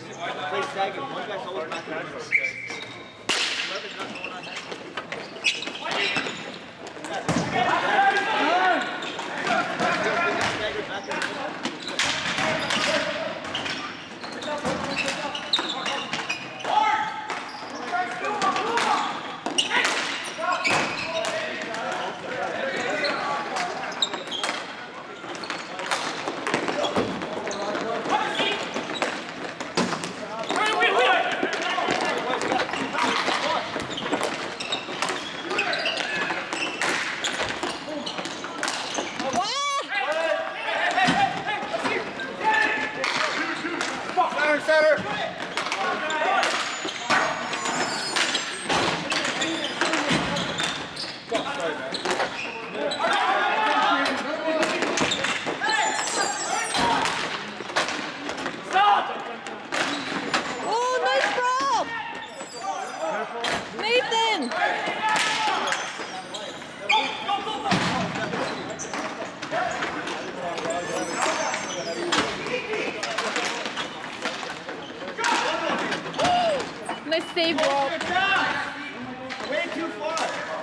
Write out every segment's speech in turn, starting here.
Play stagger. One guy's always back there. Whoever's not going on that. Stagger back there. Nice save, Walt. Way too far.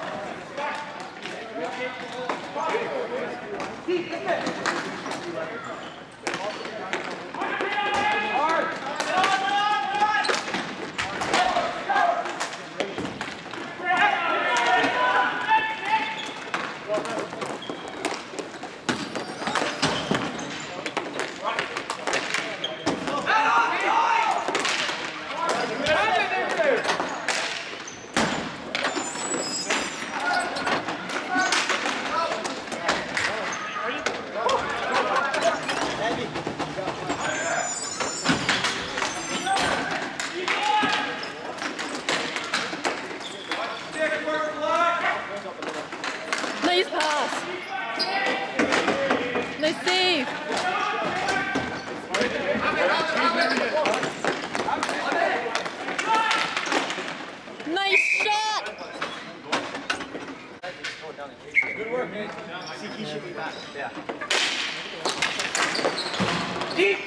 Nice pass. Nice save. Nice shot. Good work, man. CK should be back. Yeah. Deep!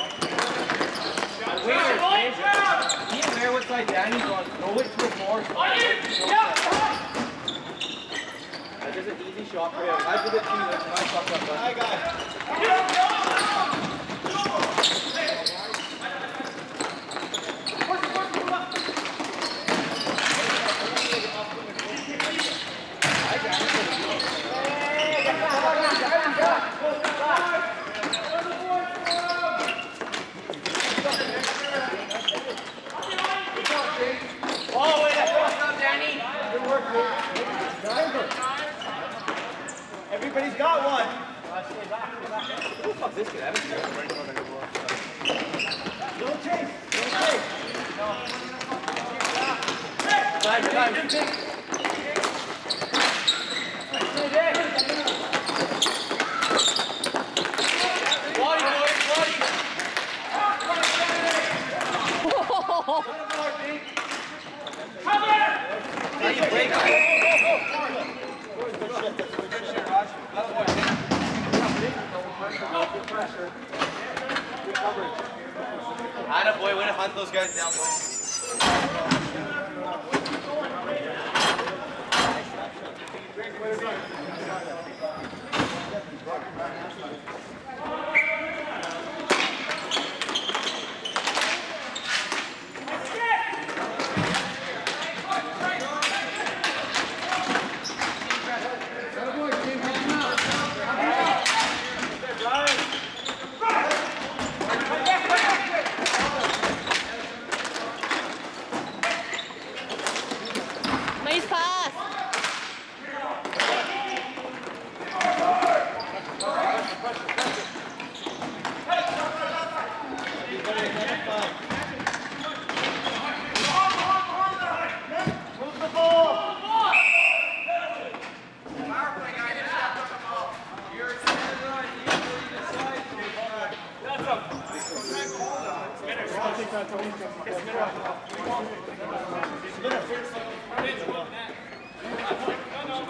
Be aware what side Danny's on. Throw it to the floor. That is an easy shot for him. I did it too. That's my shot. Hi, guys. Everybody's got one. Who the fuck's this guy? Don't chase. Don't chase. Time. Atta boy, way to hunt those guys down, boy. Nice pass.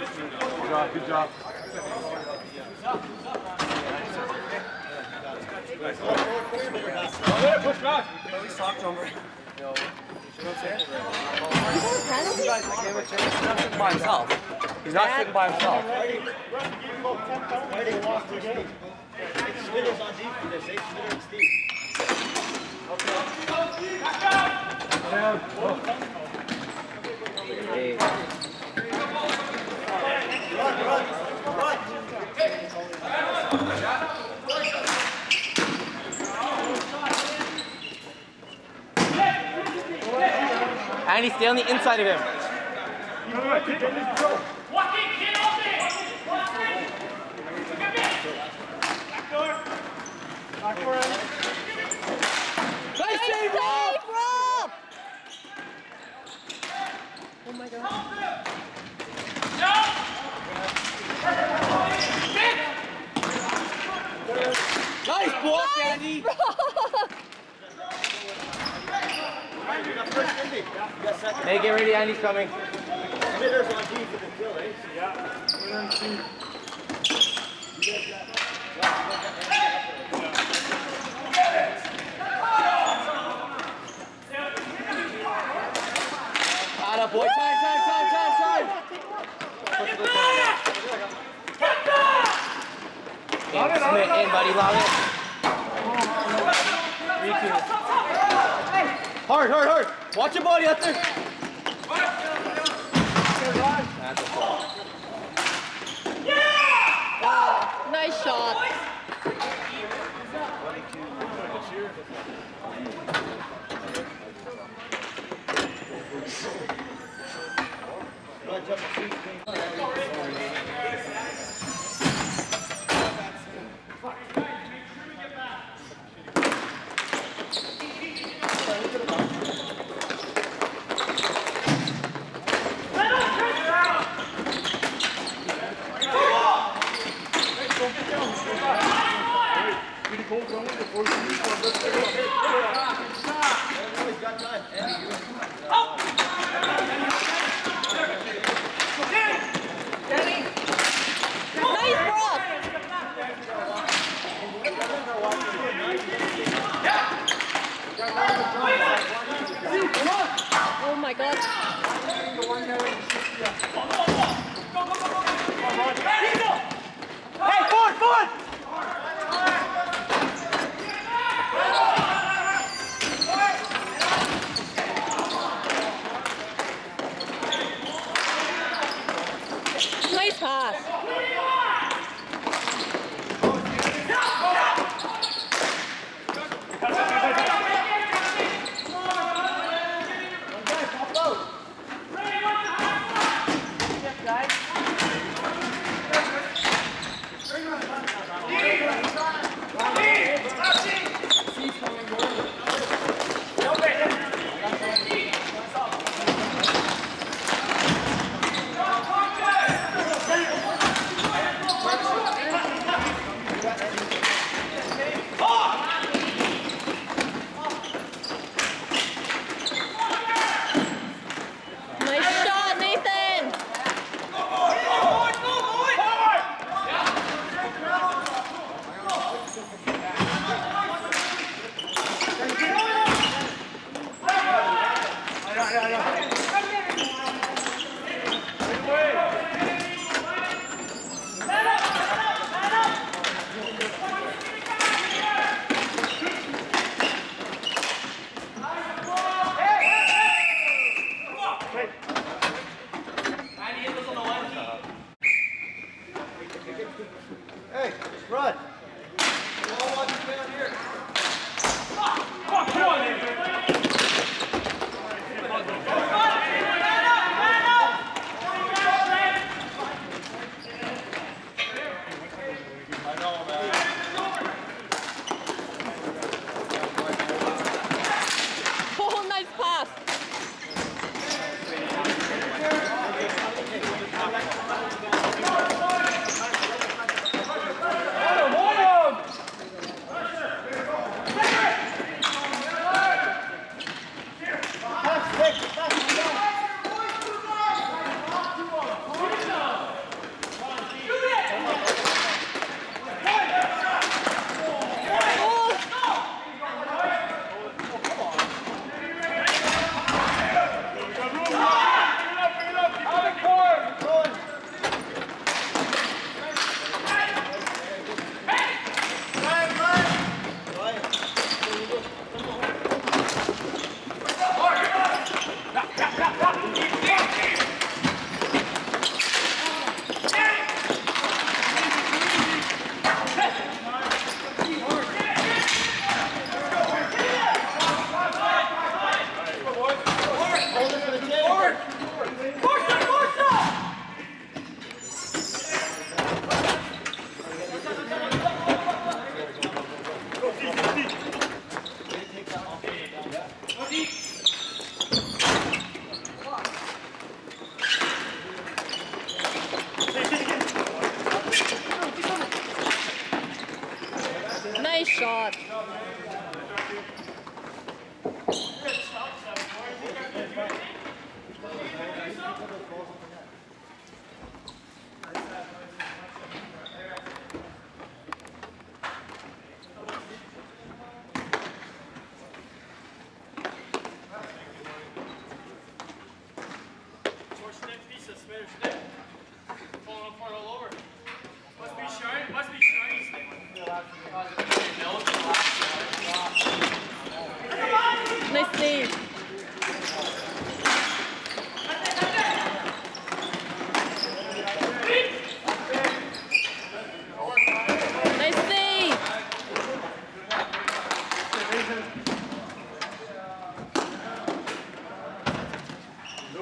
Good job. Push back. At least talk to him, right? You know what I'm saying? Penalty? He's not sitting by himself. He's not sitting by himself. Schmitter's on defense. Say Schmitter and Steve. Hey. Andy, stay on the inside of him. Nice save, Rob! Oh my god. Nice block, Andy. Hey, get ready, Andy's coming. Schmitter's on D for the kill, eh? Atta boy, time. Smith in, buddy, lob it. Hard. Watch your body out there. That's a ball. Nice shot. Nice, Rob! Oh my god. Hey, forward! Nice pass.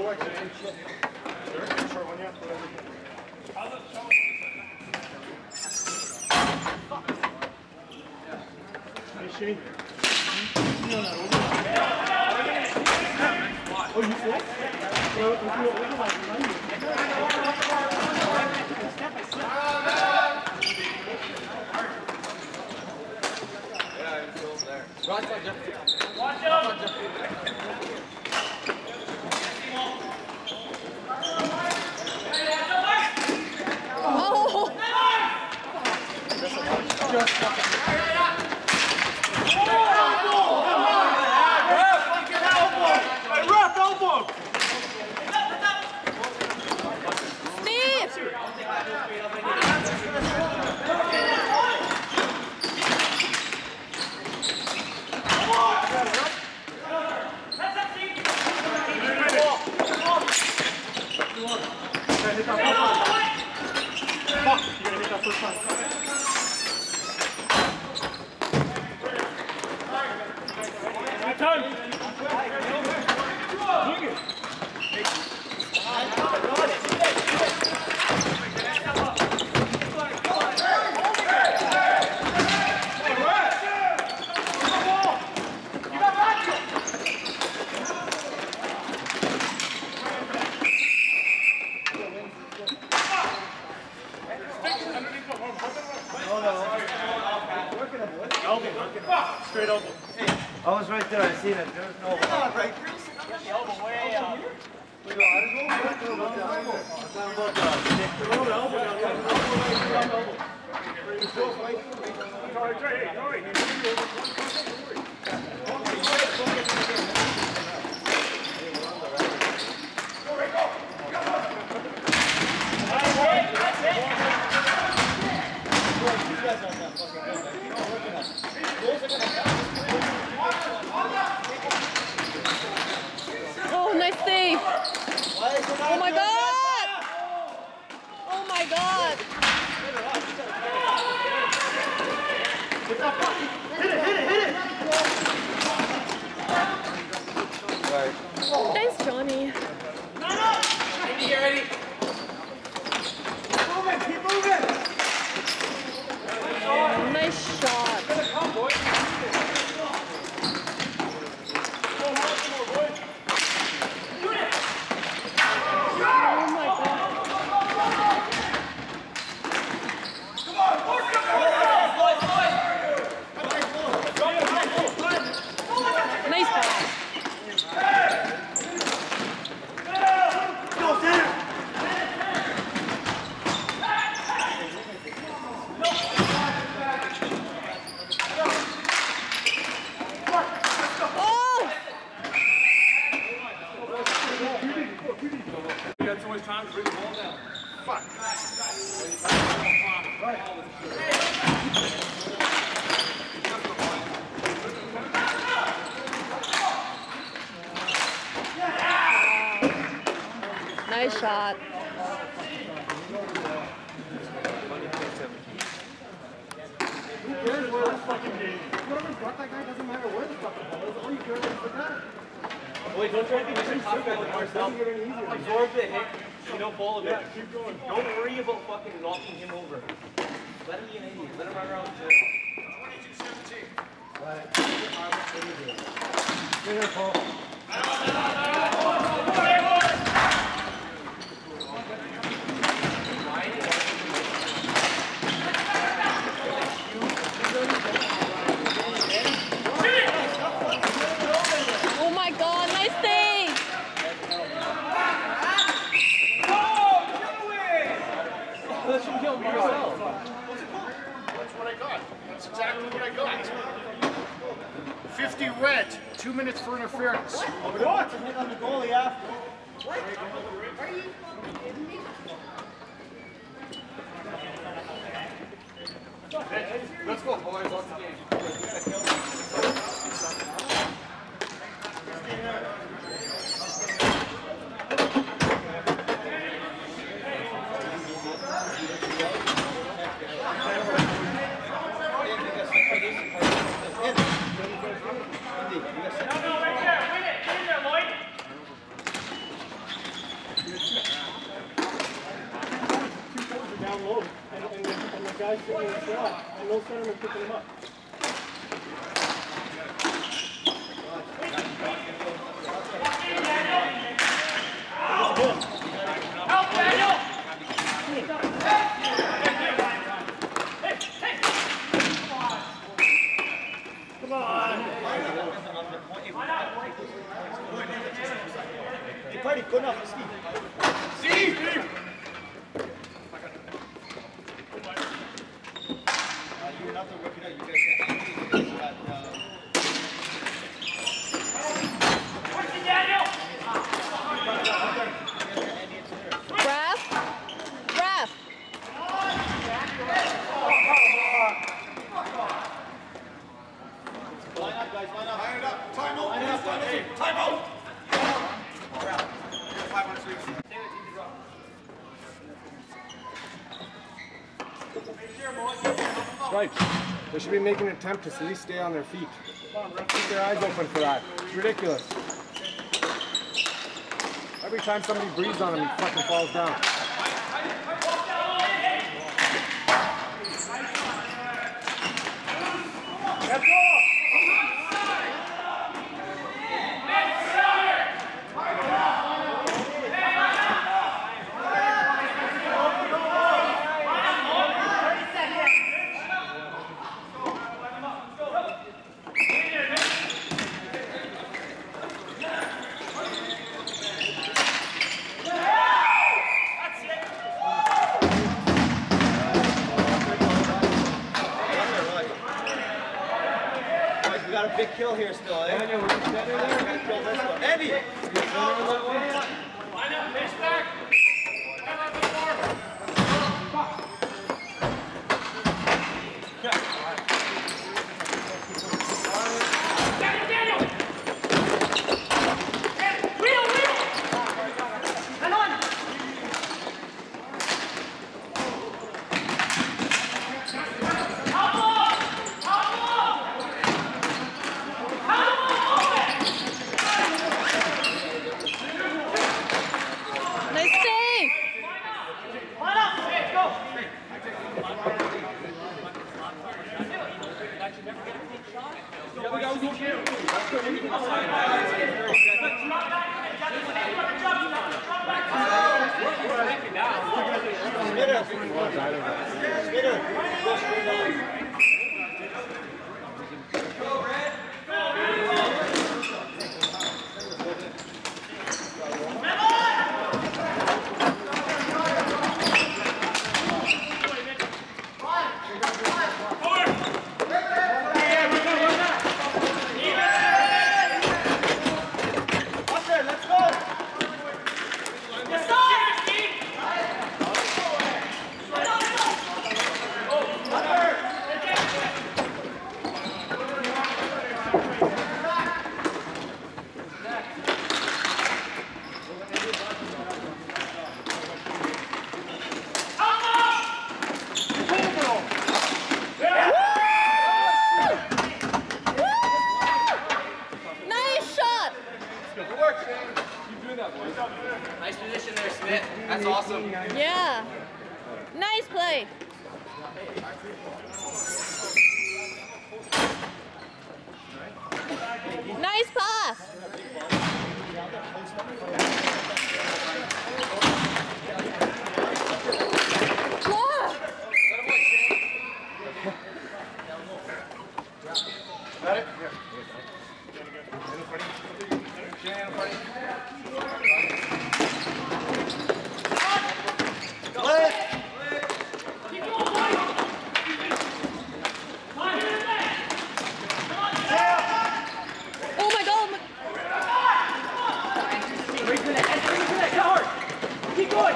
Oh! Steve! Straight elbow. I was right there, I seen it. There was no way. Oh, nice save! Oh my god! Oh my god! Thanks, Johnny. Oh, nice shot. Oh my god. Nice pass. Oh! Got so much time to bring the ball down. Fuck. Nice shot. Where's where this fucking game? Whoever's got that guy doesn't matter where the fucking ball is. All you care about is the guy. Wait, don't try to be Mr. Tough Guy with yourself. Absorb the hit, fall a bit. Keep going. Don't worry about fucking knocking him over. Let him be an idiot. Let him run around the 22-17. Here, Paul. Oh my god, nice save! That should kill yourself. That's what I got. That's exactly what I got. 50 red, 2 minutes for interference. What? Hit on the goalie after. Let's go, boys. Lots of games. guys sitting in the slot, and no centerman picking them up. Hey, Party, good enough, Steve. You're not the rookie, no, you guys got Ref. Line up, guys, line up. Line up. Time out. Time out. Stripes. They should be making an attempt to at least stay on their feet. Keep their eyes open for that. It's ridiculous. Every time somebody breathes on him, he fucking falls down. Let's go! We got a big kill here still, eh? Daniel, we're center there. Kill this one. Andy! Nice save. Nice shot. Nice position there, Smith. That's awesome. Yeah. Nice play. Nice pass. Wow. Got it? Oh my God. Keep going.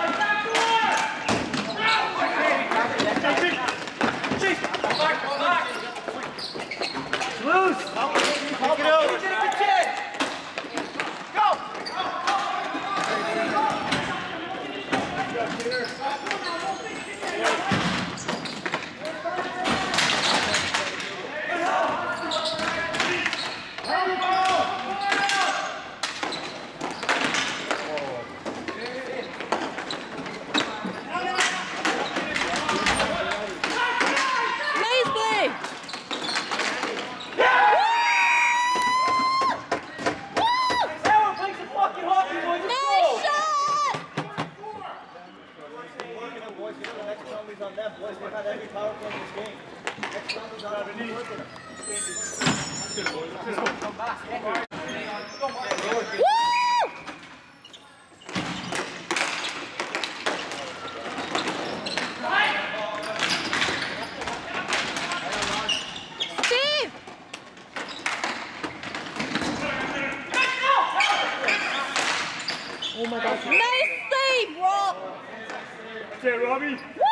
Loose! Pick it out! Go! Steve! Oh my God. Nice save, Rob! Okay, Robbie. Woo!